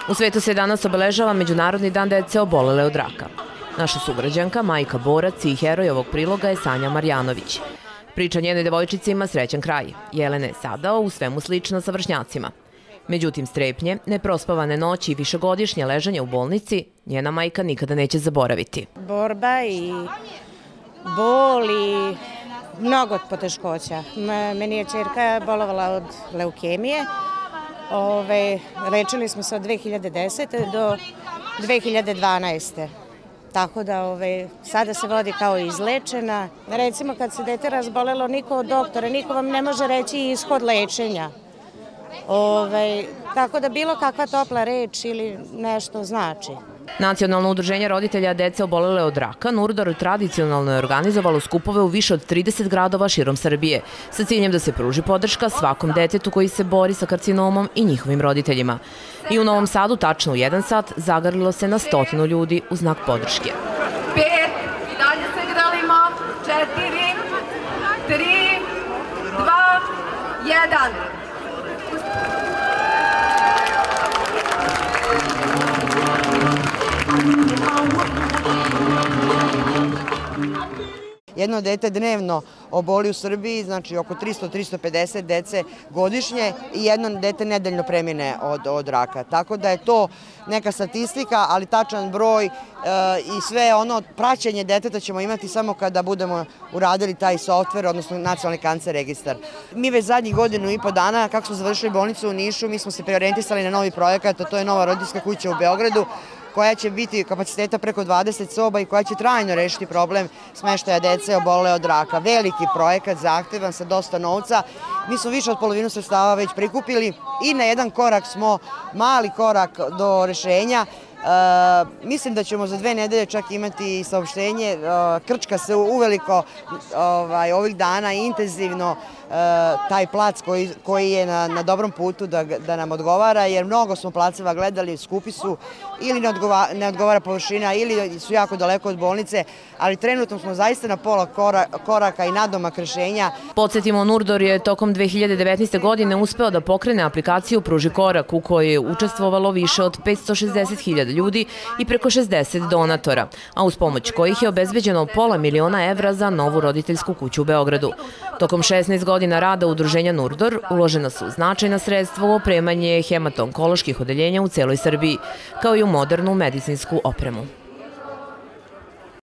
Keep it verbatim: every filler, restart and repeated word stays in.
U svetu se danas obeležava Međunarodni dan dece obolele od raka. Naša sugrađanka, majka borac i heroj ovog priloga je Sanja Marjanović. Priča njenoj devojčici ima srećan kraj. Jelena je sada u svemu slična sa vršnjacima. Međutim, strepnje, neprospavane noći i višegodišnje ležanje u bolnici njena majka nikada neće zaboraviti. Borba i bol i mnogo poteškoća. Meni je ćerka bolovala od leukemije. Ove, lečili smo se od dve hiljade desete do dve hiljade dvanaeste. Tako da ove, sada se vodi kao izlečena. Recimo kad se dete razbolelo, niko od doktora, niko vam ne može reći ishod lečenja. Ove, tako da bilo kakva topla reč ili nešto znači. Nacionalno udruženje roditelja dece obolele od raka Nurdor tradicionalno je organizovalo skupove u više od trideset gradova širom Srbije sa ciljem da se pruži podrška svakom detetu koji se bori sa karcinomom i njihovim roditeljima. I u Novom Sadu tačno u jedan sat zagrlilo se na stotinu ljudi u znak podrške. Pet, i dalje se gralimo, četiri, tri, dva, jedan. Jedno dete dnevno oboli u Srbiji, znači oko tristo do tristo pedeset dece godišnje i jedno dete nedeljno premine od, od raka. Tako da je to neka statistika, ali tačan broj e, i sve ono praćenje deteta ćemo imati samo kada budemo uradili taj softver, odnosno nacionalni kancer registar. Mi već zadnjih godinu i po dana, kako smo završili bolnicu u Nišu, mi smo se preorijentisali na novi projekat, a to je nova roditeljska kuća u Beogradu, koja će biti kapaciteta preko dvadeset soba i koja će trajno rešiti problem smeštaja dece obolele od raka. Veliki projekat, zahtevan, sa dosta novca. Mi smo više od polovinu sredstava već prikupili i na jedan korak smo, mali korak do rešenja. E, mislim da ćemo za dve nedelje čak imati saopštenje. E, Krčka se uveliko ovaj, ovih dana intenzivno e, taj plac koji, koji je na, na dobrom putu da, da nam odgovara, jer mnogo smo placeva gledali, skupi su ili ne odgovara, ne odgovara površina ili su jako daleko od bolnice, ali trenutno smo zaista na pola koraka, koraka i nadomak rešenja. Podsjetimo, Nurdor je tokom dve hiljade devetnaeste. godine uspeo da pokrene aplikaciju Pruži korak u kojoj je učestvovalo više od petsto šezdeset hiljada ljudi i preko šezdeset donatora, a uz pomoć kojih je obezbeđeno pola miliona evra za novu roditeljsku kuću u Beogradu. Tokom šesnaest godina rada udruženja Nurdor uložena su značajna sredstva u opremanje hemato-onkoloških odeljenja u celoj Srbiji, kao i u modernu medicinsku opremu.